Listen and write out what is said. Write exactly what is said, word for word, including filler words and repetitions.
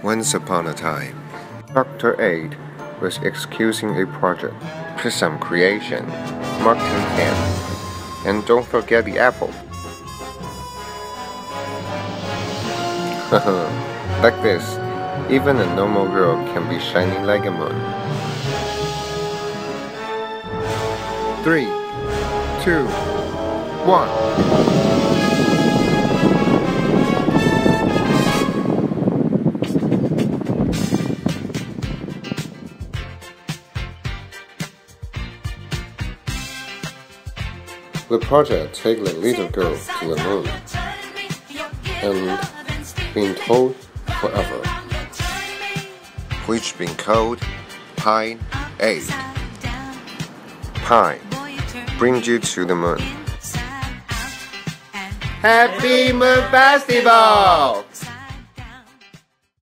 Once upon a time, Doctor Aid was executing a project. Put some creation, marketing can, and don't forget the apple. Like this, even a normal girl can be shining like a moon. Three, two, one. The project takes the little girl to the moon and been told forever, which been called PINE eight. PINE brings you to the moon. Happy Moon Festival!